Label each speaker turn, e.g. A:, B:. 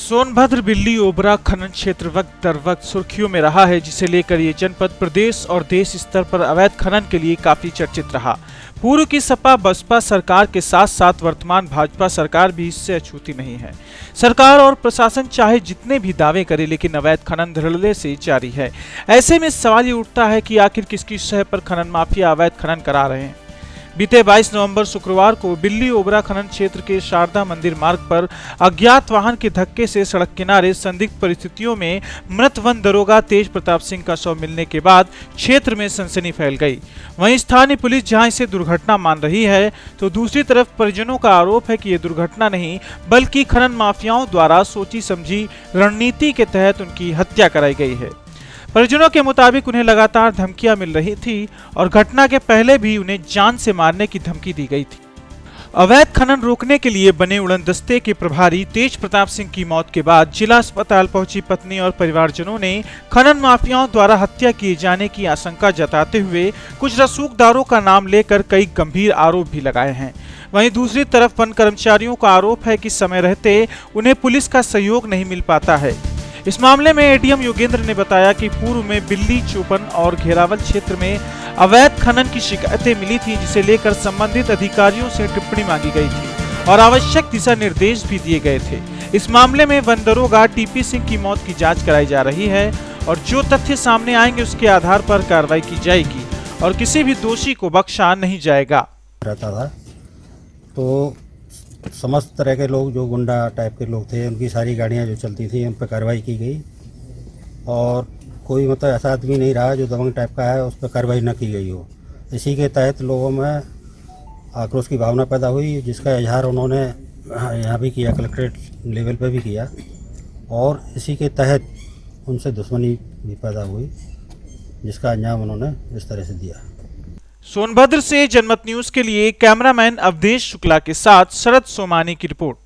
A: सोनभद्र बिल्ली ओबरा खनन क्षेत्र वक्त दर वक्त सुर्खियों में रहा है, जिसे लेकर ये जनपद प्रदेश और देश स्तर पर अवैध खनन के लिए काफी चर्चित रहा। पूर्व की सपा बसपा सरकार के साथ साथ वर्तमान भाजपा सरकार भी इससे अछूती नहीं है। सरकार और प्रशासन चाहे जितने भी दावे करे, लेकिन अवैध खनन धड़ल्ले से जारी है। ऐसे में सवाल ये उठता है कि आखिर किसकी शह पर खनन माफिया अवैध खनन करा रहे हैं। बीते 22 नवंबर शुक्रवार को बिल्ली ओबरा खनन क्षेत्र के शारदा मंदिर मार्ग पर अज्ञात वाहन के धक्के से सड़क किनारे संदिग्ध परिस्थितियों में मृत वन दरोगा तेज प्रताप सिंह का शव मिलने के बाद क्षेत्र में सनसनी फैल गई। वहीं स्थानीय पुलिस जहां इसे दुर्घटना मान रही है, तो दूसरी तरफ परिजनों का आरोप है कि ये दुर्घटना नहीं बल्कि खनन माफियाओं द्वारा सोची समझी रणनीति के तहत उनकी हत्या कराई गई है। परिजनों के मुताबिक उन्हें लगातार धमकियां मिल रही थी और घटना के पहले भी उन्हें जान से मारने की धमकी दी गई थी। अवैध खनन रोकने के लिए बने उड़नदस्ते के प्रभारी तेज प्रताप सिंह की मौत के बाद जिला अस्पताल पहुंची पत्नी और परिवारजनों ने खनन माफियाओं द्वारा हत्या किए जाने की आशंका जताते हुए कुछ रसूखदारों का नाम लेकर कई गंभीर आरोप भी लगाए हैं। वहीं दूसरी तरफ वन कर्मचारियों का आरोप है कि समय रहते उन्हें पुलिस का सहयोग नहीं मिल पाता है। इस मामले में एडीएम योगेंद्र ने बताया कि पूर्व में बिल्ली चोपन और घेरावल क्षेत्र में अवैध खनन की शिकायतें मिली थी, जिसे लेकर संबंधित अधिकारियों से टिप्पणी मांगी गई थी और आवश्यक दिशा निर्देश भी दिए गए थे। इस मामले में वन दरोगा टीपी सिंह की मौत की जांच कराई जा रही है और जो तथ्य सामने आएंगे उसके आधार पर कार्रवाई की जाएगी और किसी भी दोषी को बख्शा नहीं जाएगा।
B: रहता था तो समस्त तरह के लोग जो गुंडा टाइप के लोग थे, उनकी सारी गाड़ियां जो चलती थी उन पर कार्रवाई की गई और कोई मतलब ऐसा आदमी नहीं रहा जो दबंग टाइप का है उस पर कार्रवाई न की गई हो। इसी के तहत लोगों में आक्रोश की भावना पैदा हुई, जिसका इजहार उन्होंने यहाँ भी किया, कलेक्ट्रेट लेवल पर भी किया और इसी के तहत उनसे दुश्मनी भी पैदा हुई, जिसका अंजाम उन्होंने इस तरह से दिया।
A: सोनभद्र से जनमत न्यूज के लिए कैमरामैन अवधेश शुक्ला के साथ शरद सोमानी की रिपोर्ट।